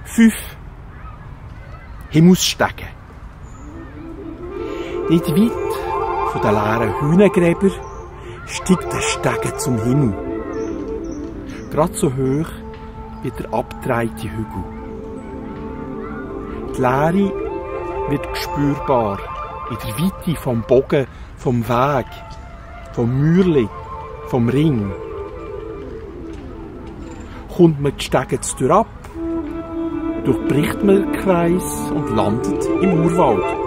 5 Himmelsstege. Nicht weit von den leeren Hühnengräbern steigt der Stege zum Himmel. Gerade so hoch wie der abgedrehte Hügel. Die Leere wird spürbar in der Weite vom Bogen, vom Weg, vom Mürli, vom Ring. Kommt man die Stege durch ab, durchbricht man den Kreis und landet im Urwald.